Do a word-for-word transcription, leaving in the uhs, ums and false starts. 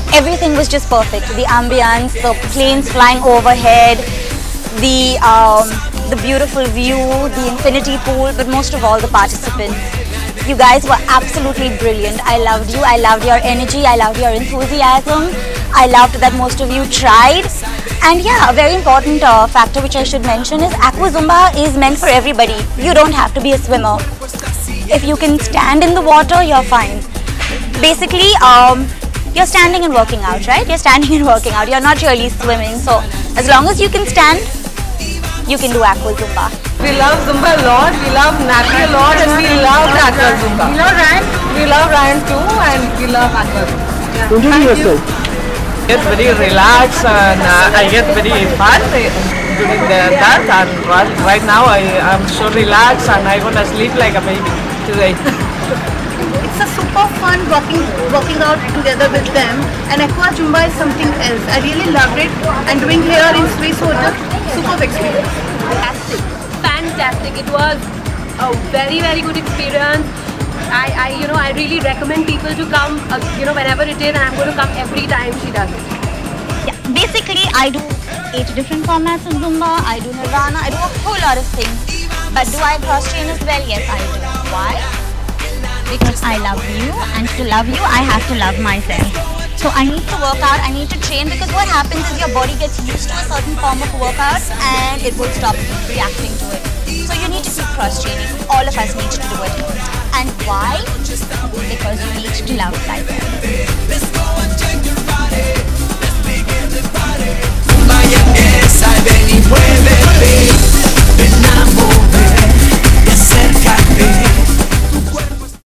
everything was just perfect. The ambience, the planes flying overhead, the um, the beautiful view, the infinity pool, but most of all the participants. You guys were absolutely brilliant. I loved you. I loved your energy. I loved your enthusiasm. I loved that most of you tried. And yeah, a very important uh, factor which I should mention is Aqua Zumba is meant for everybody. You don't have to be a swimmer. If you can stand in the water, you're fine. Basically, um, you're standing and working out, right? You're standing and working out. You're not really swimming. So as long as you can stand, you can do Aqua Zumba. We love Zumba a lot, we love Natalie a lot, and we love Aqua Zumba. We love Ryan. We love Ryan too, and we love Aqua Zumba. Introduce yourself. I get very relaxed and uh, I get very fun doing the, that, and right, right now I am so relaxed and I want to sleep like a baby today. It's a super fun working working out together with them, and Aqua Zumba is something else. I really loved it, and doing here in Swiss Hotel, super experience. Fantastic, fantastic. It was a very very good experience. I, I you know I really recommend people to come uh, you know whenever it is, and I'm going to come every time she does it. Yeah, basically I do eight different formats of Zumba. I do Nirvana. I do a whole lot of things. But do I cross train as well? Yes, I do. Why? Because I love you, and to love you, I have to love myself. So I need to work out, I need to train, because what happens is your body gets used to a certain form of workout and it will stop reacting to it. So you need to keep cross-training. All of us need to do it. And why? Because you need to love life.